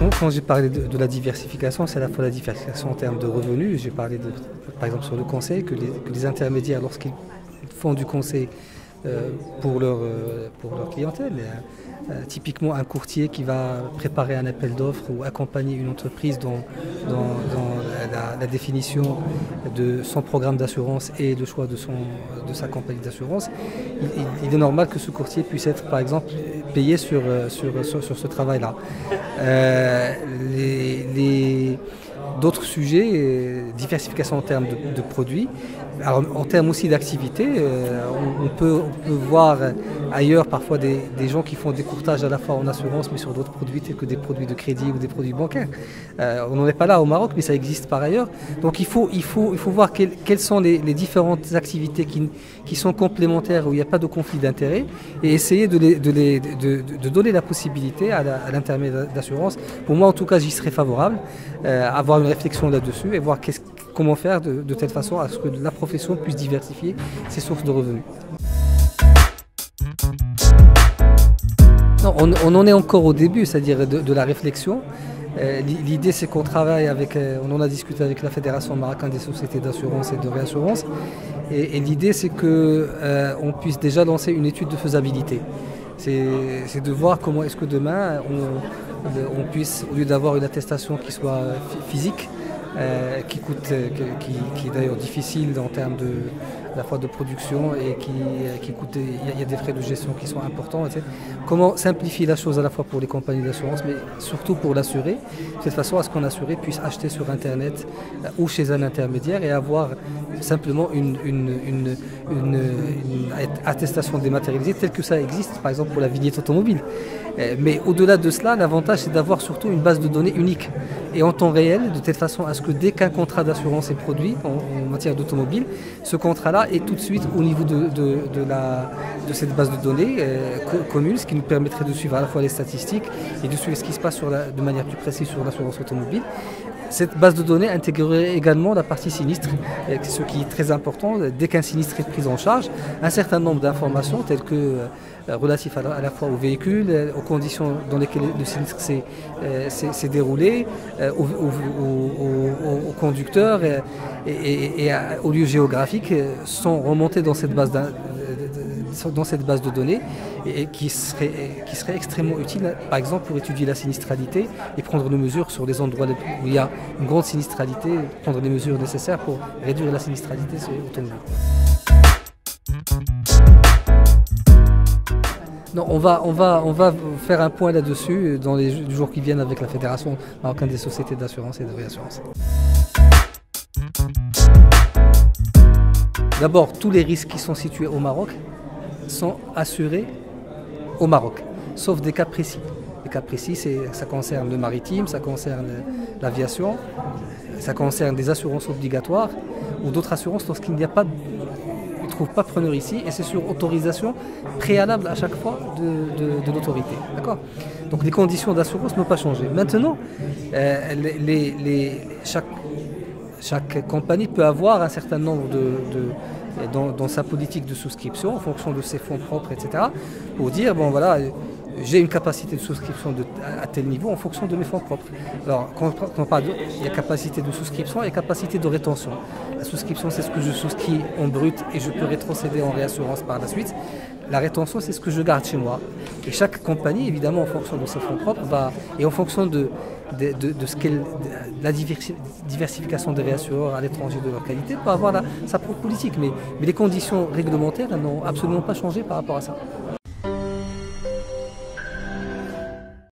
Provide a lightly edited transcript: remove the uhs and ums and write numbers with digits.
Quand j'ai parlé de la diversification, c'est à la fois la diversification en termes de revenus. J'ai parlé par exemple sur le conseil, que les intermédiaires, lorsqu'ils font du conseil pour leur clientèle, typiquement un courtier qui va préparer un appel d'offres ou accompagner une entreprise dans la définition de son programme d'assurance et le choix de sa compagnie d'assurance, il est normal que ce courtier puisse être par exemple payé sur ce travail-là. D'autres sujets, diversification en termes de produits, alors, en termes aussi d'activité, on peut voir ailleurs parfois des gens qui font des courtages à la fois en assurance mais sur d'autres produits tels que des produits de crédit ou des produits bancaires. On n'en est pas là au Maroc, mais ça existe par ailleurs. Donc il faut voir quelles sont les différentes activités qui sont complémentaires, où il n'y a pas de conflit d'intérêts, et essayer de donner la possibilité à l'intermédiaire d'assurance. Pour moi en tout cas j'y serais favorable, avoir une réflexion là-dessus et voir comment faire de telle façon à ce que la profession puisse diversifier ses sources de revenus. Non, on en est encore au début, c'est-à-dire de la réflexion. L'idée c'est qu'on travaille on en a discuté avec la Fédération marocaine des sociétés d'assurance et de réassurance, et l'idée c'est qu'on puisse déjà lancer une étude de faisabilité. C'est de voir comment est-ce que demain on puisse, au lieu d'avoir une attestation qui soit physique, qui est d'ailleurs difficile en termes à la fois de production et qui coûte, il y a des frais de gestion qui sont importants, etc. Comment simplifier la chose à la fois pour les compagnies d'assurance, mais surtout pour l'assuré, de cette façon à ce qu'un assuré puisse acheter sur Internet ou chez un intermédiaire et avoir simplement une attestation dématérialisée telle que ça existe, par exemple pour la vignette automobile. Mais au-delà de cela, l'avantage c'est d'avoir surtout une base de données unique et en temps réel, de telle façon à ce que dès qu'un contrat d'assurance est produit en matière d'automobile, ce contrat-là est tout de suite au niveau de cette base de données commune, ce qui nous permettrait de suivre à la fois les statistiques et de suivre ce qui se passe de manière plus précise sur l'assurance automobile. Cette base de données intégrerait également la partie sinistre, ce qui est très important. Dès qu'un sinistre est pris en charge, un certain nombre d'informations telles que relatifs à la fois au véhicule, aux conditions dans lesquelles le sinistre s'est déroulé, au conducteur et au lieu géographique sont remontés dans cette base de données et qui serait extrêmement utile, par exemple, pour étudier la sinistralité et prendre des mesures sur les endroits où il y a une grande sinistralité, prendre les mesures nécessaires pour réduire la sinistralité automobile. Non, on va faire un point là-dessus dans les jours qui viennent avec la Fédération marocaine des sociétés d'assurance et de réassurance. D'abord, tous les risques qui sont situés au Maroc sont assurés au Maroc, sauf des cas précis. Les cas précis, ça concerne le maritime, ça concerne l'aviation, ça concerne des assurances obligatoires ou d'autres assurances lorsqu'il n'y a pas ne trouve pas preneur ici, et c'est sur autorisation préalable à chaque fois de l'autorité. D'accord ? Donc les conditions d'assurance n'ont pas changé. Maintenant, chaque compagnie peut avoir un certain nombre dans sa politique de souscription en fonction de ses fonds propres, etc. pour dire, bon voilà, j'ai une capacité de souscription à tel niveau en fonction de mes fonds propres. Alors, quand on parle il y a capacité de souscription et capacité de rétention. La souscription, c'est ce que je souscris en brut et je peux rétrocéder en réassurance par la suite. La rétention, c'est ce que je garde chez moi. Et chaque compagnie, évidemment, en fonction de ses fonds propres, et en fonction de la diversification des réassureurs à l'étranger de leur qualité, peut avoir sa propre politique. Mais les conditions réglementaires n'ont absolument pas changé par rapport à ça.